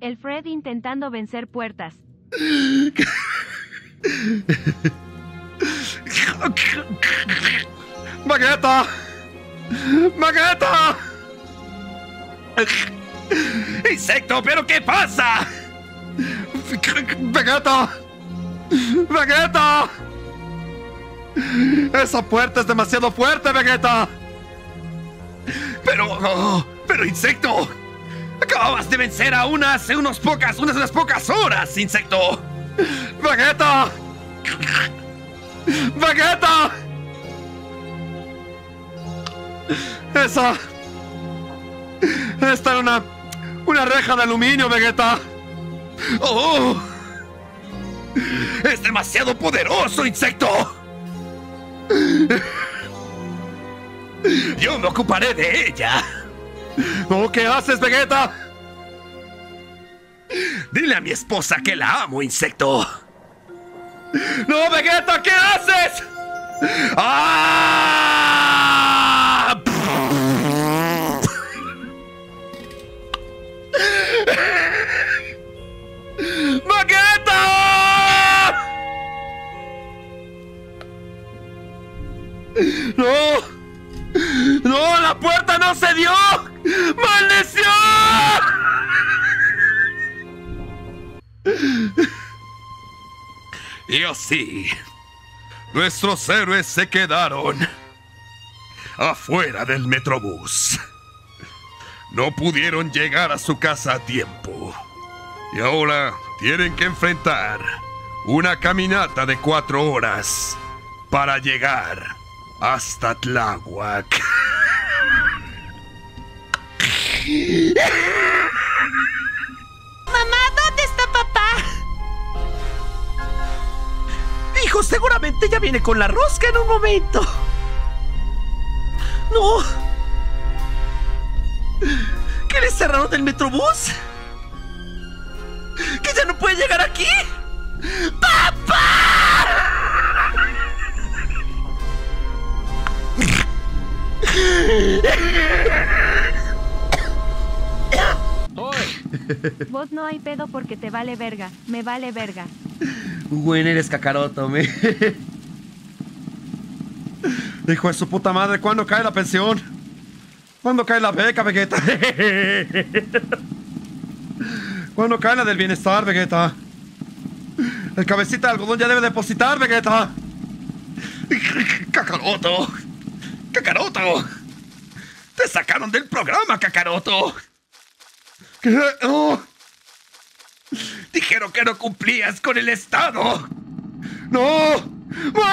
El Fred intentando vencer puertas. ¡Vegeta! ¡Vegeta! ¡Insecto, pero qué pasa! ¡Vegeta! ¡Vegeta! ¡Esa puerta es demasiado fuerte, Vegeta! Pero insecto, acababas de vencer a hace unas pocas horas, insecto. ¡Vegeta! ¡Vegeta! Esta era una reja de aluminio, Vegeta. ¡Oh! ¡Es demasiado poderoso, insecto! Yo me ocuparé de ella. ¿Oh, qué haces, Vegeta? Dile a mi esposa que la amo, insecto. ¡No, Vegeta! ¿Qué haces? ¡Ah! ¡Vegeta! ¡No! ¡No! ¡La puerta no se dio! ¡Maldición! Y así, nuestros héroes se quedaron afuera del Metrobús. No pudieron llegar a su casa a tiempo. Y ahora tienen que enfrentar una caminata de 4 horas para llegar hasta Tláhuac. Mamá, ¿dónde está papá? Hijo, seguramente ya viene con la rosca en un momento. No. ¿Qué le cerraron del Metrobús? ¿Que ya no puede llegar aquí? ¡Papá! Vos no hay pedo porque te vale verga. Me vale verga. Güey, eres Kakaroto, me. Hijo de su puta madre, ¿cuándo cae la pensión? ¿Cuándo cae la beca, Vegeta? ¿Cuándo cae la del bienestar, Vegeta? El cabecita de algodón ya debe depositar, Vegeta. Kakaroto. Kakaroto. Te sacaron del programa, Kakaroto. ¿Qué? Oh. Dijeron que no cumplías con el Estado. ¡No!